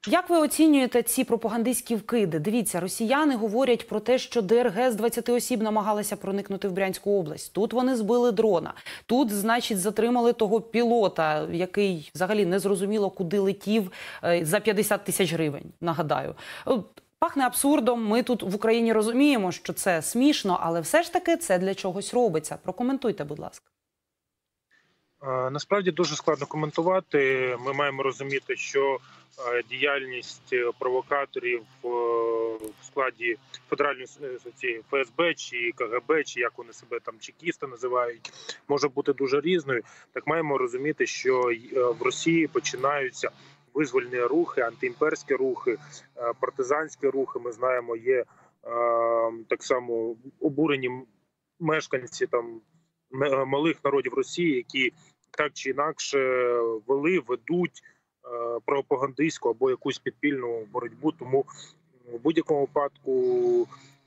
Як ви оцінюєте ці пропагандистські вкиди? Дивіться, росіяни говорять про те, що ДРГ з 20 осіб намагалися проникнути в Брянську область. Тут вони збили дрона. Тут, значить, затримали того пілота, який взагалі не зрозуміло, куди летів за 50 тисяч гривень, нагадаю. Пахне абсурдом. Ми тут в Україні розуміємо, що це смішно, але все ж таки це для чогось робиться. Прокоментуйте, будь ласка. Насправді дуже складно коментувати. Ми маємо розуміти, що діяльність провокаторів в складі федеральної ФСБ чи КГБ, чи як вони себе там чекісти називають, може бути дуже різною. Так маємо розуміти, що в Росії починаються визвольні рухи, антиімперські рухи, партизанські рухи. Ми знаємо, є так само обурені мешканці там малих народів Росії, які так чи інакше ведуть пропагандистську або якусь підпільну боротьбу. Тому в будь-якому випадку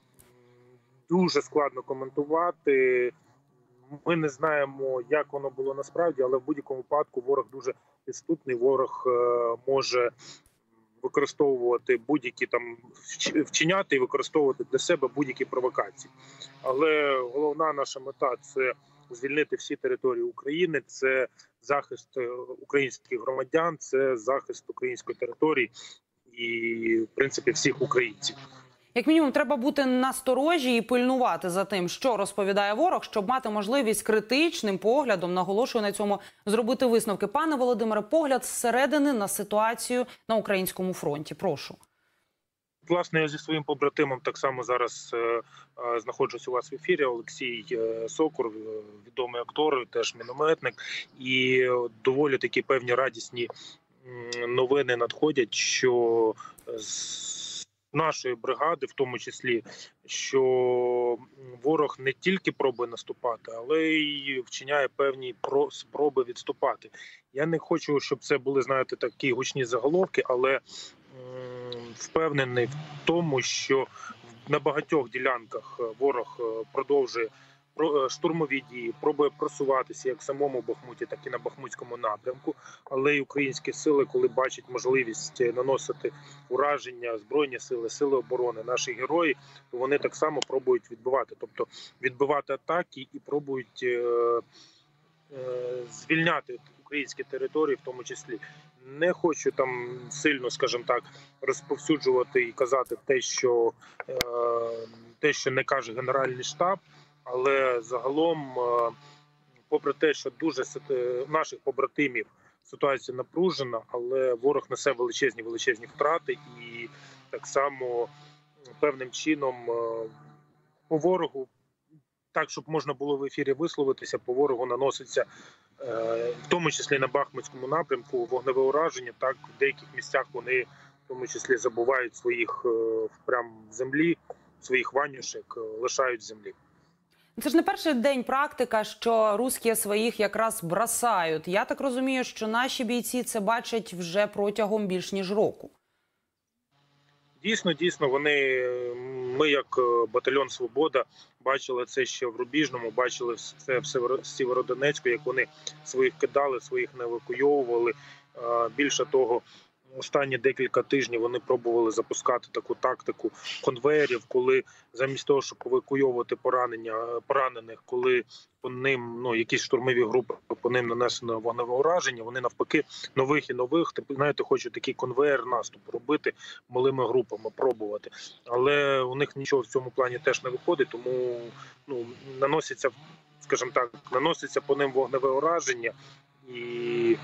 дуже складно коментувати. Ми не знаємо, як воно було насправді, але в будь-якому випадку ворог дуже підступний, ворог може використовувати будь-які там вчиняти і використовувати для себе будь-які провокації. Але головна наша мета – це звільнити всі території України, це захист українських громадян, це захист української території і, в принципі, всіх українців. Як мінімум, треба бути насторожі і пильнувати за тим, що розповідає ворог, щоб мати можливість критичним поглядом, наголошую на цьому, зробити висновки. Пане Володимире, погляд зсередини на ситуацію на українському фронті. Прошу. Власне, я зі своїм побратимом так само зараз знаходжусь у вас в ефірі. Олексій Сокур, відомий актор, теж мінометник. І доволі такі певні радісні новини надходять, що з нашої бригади, в тому числі, що ворог не тільки пробує наступати, але й вчиняє певні спроби відступати. Я не хочу, щоб це були, знаєте, такі гучні заголовки, але впевнений в тому, що на багатьох ділянках ворог продовжує штурмові дії, пробує просуватися як в самому Бахмуті, так і на Бахмутському напрямку. Але й українські сили, коли бачать можливість наносити ураження, Збройні сили, сили оборони, наші герої, то вони так само пробують відбивати. Тобто відбивати атаки і пробують звільняти українські території в тому числі. Не хочу там сильно, скажімо так, розповсюджувати і казати те, що не каже Генеральний штаб, але загалом, попри те, що дуже наших побратимів ситуація напружена, але ворог несе величезні втрати, і так само певним чином по ворогу, так, щоб можна було в ефірі висловитися, по ворогу наноситься, в тому числі на Бахмутському напрямку, вогневе ураження. Так, в деяких місцях вони в тому числі забувають своїх прям землі, своїх ванюшек, лишають землі. Це ж не перший день практика, що русські своїх якраз бросають. Я так розумію, що наші бійці це бачать вже протягом більш ніж року. Дійсно, ми як батальйон «Свобода» бачили це ще в Рубіжному, бачили це в Сєвєродонецьку, як вони своїх кидали, своїх не евакуйовували. Більше того, останні декілька тижнів вони пробували запускати таку тактику конвеєрів, коли замість того, щоб евакуйовувати поранених, коли по ним, якісь штурмові групи, по ним нанесено вогневе ураження, вони навпаки нових і нових, знаєте, хочуть такий конвеєр наступу робити, малими групами пробувати. Але у них нічого в цьому плані теж не виходить, тому наноситься, скажімо так, по ним вогневе ураження. І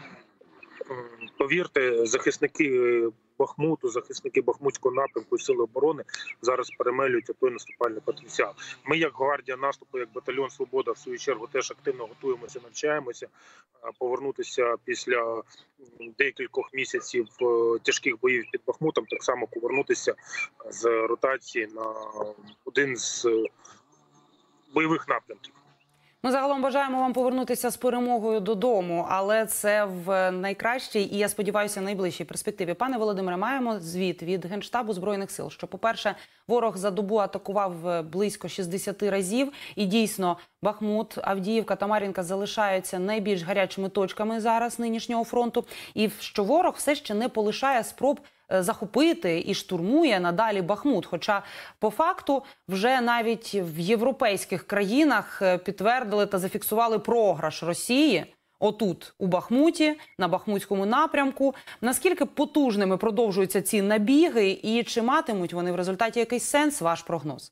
повірте, захисники Бахмуту, захисники Бахмутського напрямку і Сили оборони зараз перемелюють той наступальний потенціал. Ми, як гвардія наступу, як батальйон «Свобода», в свою чергу теж активно готуємося, навчаємося повернутися після декількох місяців тяжких боїв під Бахмутом, так само повернутися з ротації на один з бойових напрямків. Ми загалом бажаємо вам повернутися з перемогою додому, але це в найкращій і, я сподіваюся, найближчій перспективі. Пане Володимире, маємо звіт від Генштабу Збройних сил, що, по-перше, ворог за добу атакував близько 60 разів. І дійсно, Бахмут, Авдіївка та Мар'їнка залишаються найбільш гарячими точками зараз нинішнього фронту. І що ворог все ще не полишає спроб захопити і штурмує надалі Бахмут. Хоча, по факту, вже навіть в європейських країнах підтвердили та зафіксували програш Росії отут, у Бахмуті, на Бахмутському напрямку. Наскільки потужними продовжуються ці набіги і чи матимуть вони в результаті якийсь сенс, ваш прогноз?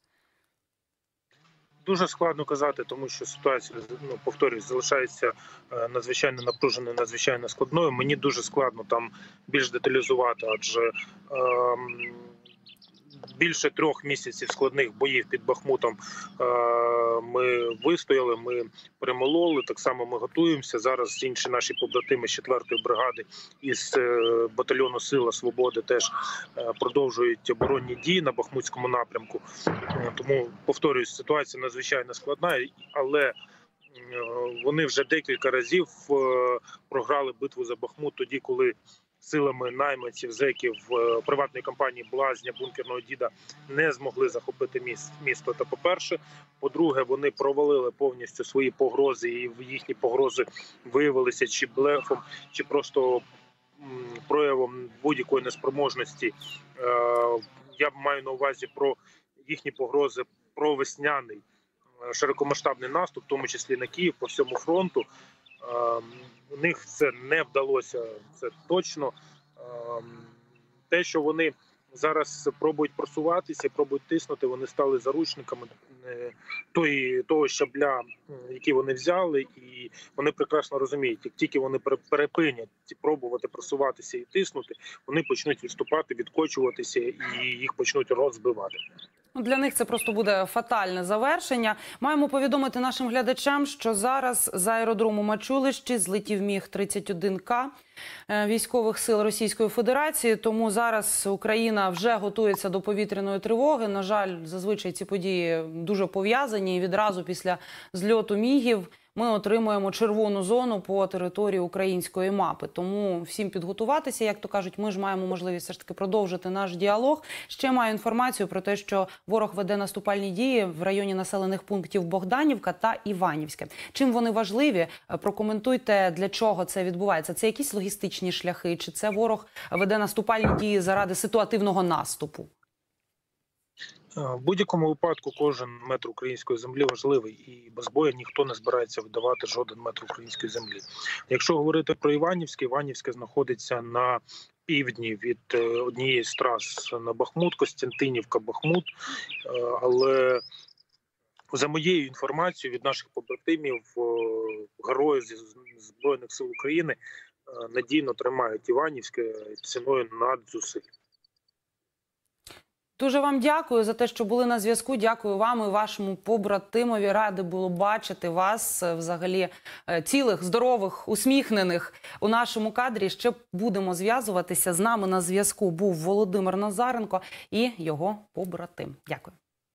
Дуже складно казати, тому що ситуація, повторюсь, залишається надзвичайно напруженою, надзвичайно складною. Мені дуже складно там більш деталізувати, адже більше 3 місяців складних боїв під Бахмутом ми вистояли, ми перемололи, так само ми готуємося. Зараз інші наші побратими з 4-ї бригади із батальйону «Сила Свободи» теж продовжують оборонні дії на Бахмутському напрямку. Тому, повторюсь, ситуація надзвичайно складна, але вони вже декілька разів програли битву за Бахмут тоді, коли силами найманців, зеків приватної компанії «Блазня», «Бункерного діда» не змогли захопити місто. Та, по-перше. По-друге, вони провалили повністю свої погрози, і їхні погрози виявилися чи блефом, чи просто проявом будь-якої неспроможності. Я маю на увазі про їхні погрози про весняний широкомасштабний наступ, в тому числі на Київ, по всьому фронту. У них це не вдалося, це точно. Те, що вони зараз пробують просуватися, пробують тиснути, вони стали заручниками того щабля, який вони взяли, і вони прекрасно розуміють, як тільки вони перепинять пробувати просуватися і тиснути, вони почнуть відступати, відкочуватися і їх почнуть розбивати. Для них це просто буде фатальне завершення. Маємо повідомити нашим глядачам, що зараз з аеродрому Мачулищі злетів Міг-31К військових сил Російської Федерації. Тому зараз Україна вже готується до повітряної тривоги. На жаль, зазвичай ці події дуже пов'язані. І відразу після зльоту Мігів ми отримуємо червону зону по території української мапи. Тому всім підготуватися, як то кажуть, ми ж маємо можливість все ж таки продовжити наш діалог. Ще маю інформацію про те, що ворог веде наступальні дії в районі населених пунктів Богданівка та Іванівське. Чим вони важливі? Прокоментуйте, для чого це відбувається. Це якісь логістичні шляхи? Чи це ворог веде наступальні дії заради ситуативного наступу? В будь-якому випадку кожен метр української землі важливий, і без бою ніхто не збирається видавати жоден метр української землі. Якщо говорити про Іванівське, Іванівське знаходиться на півдні від однієї з трас на Бахмут, Костянтинівка, Бахмут, але за моєю інформацією від наших побратимів, герої Збройних сил України надійно тримають Іванівське ціною надзусиль. Дуже вам дякую за те, що були на зв'язку. Дякую вам і вашому побратимові. Ради було бачити вас взагалі цілих, здорових, усміхнених у нашому кадрі. Ще будемо зв'язуватися. З нами на зв'язку був Володимир Назаренко і його побратим. Дякую.